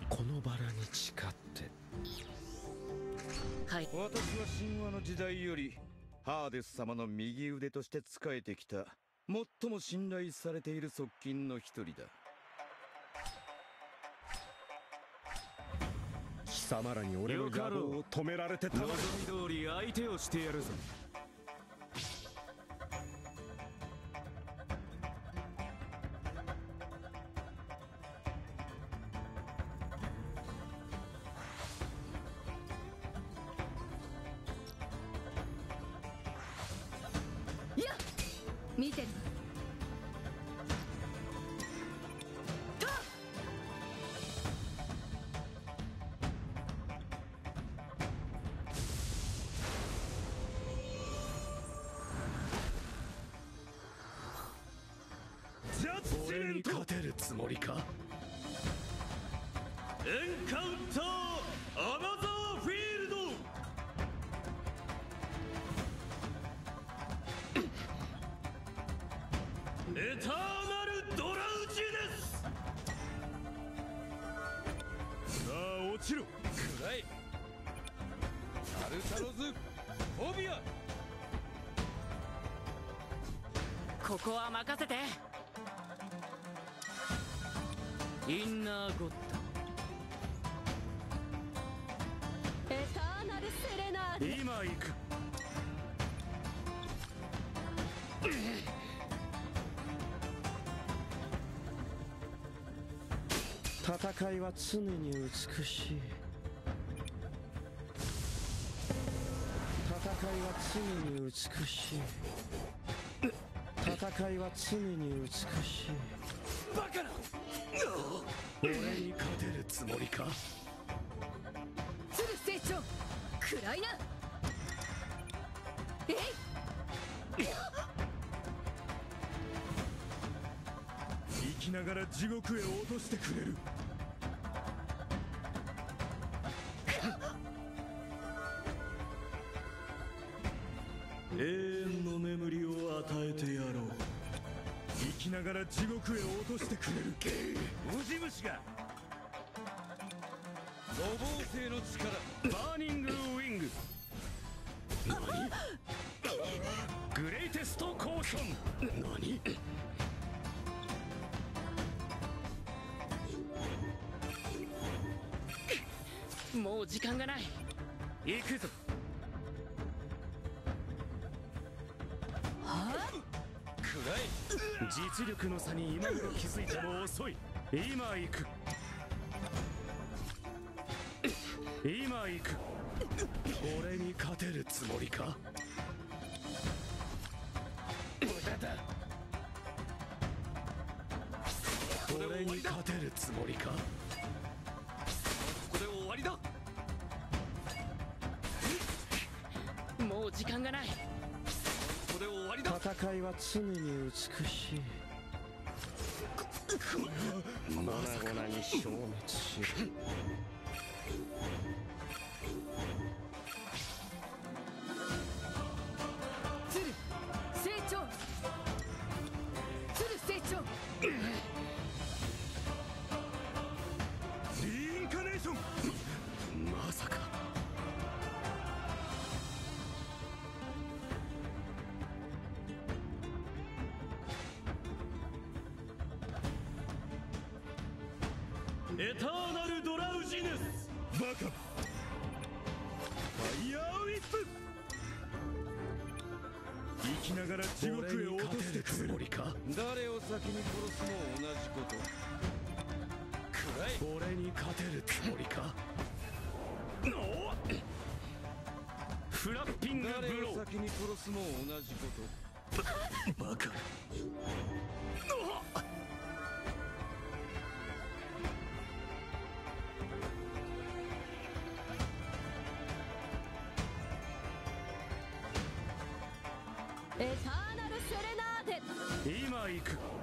このバラに誓って。 はい。 私は神話の時代よりハーデス様の右腕として仕えてきた最も信頼されている側近の一人だ。 貴様らに俺の野望を止められてた。望み通り相手をしてやるぞ。 見てる。 俺に勝てるつもりか。 エンカウンターアナザーフィールド。エターナルドラウジです。さあ落ちろ。 くらいタルタロズフォビア。 ここは任せて。 インナーゴッタエターナルセレナーデ。 今行く。 戦いは常に美しい。戦いは常に美しい。戦いは常に美しい。 バカな。 俺に勝てるつもりか。 鶴成長暗いな。えい。 生きながら地獄へ落としてくれる。永遠の眠りを与えてやろう。生きながら地獄へ落としてくれる。 ウジ虫が五芒星の力。 バーニングウィング。グレイテストコーション。 何。 もう時間がない。 行くぞ。 くらい実力の差に今頃気づいても遅い。今行く。今行く。 俺に勝てるつもりか。 無駄だ。 俺に勝てるつもりか。 ここで終わりだ。 もう時間がない。 ここで終わりだ。 戦いは常に美しい。粉々に消滅しろ。 鶴成長。鶴成長。 リインカネーション。 まさか。 エターナルドラウジネス。バカ。ファイヤーウィップ。生きながら地獄へ落としてくれる。 誰を先に殺すも同じこと。くらい俺に勝てるつもりか。 フラッピングブ誰ロー。 を先に殺すも同じこと。 バカ。 エターナルセレナーデ。 今行く。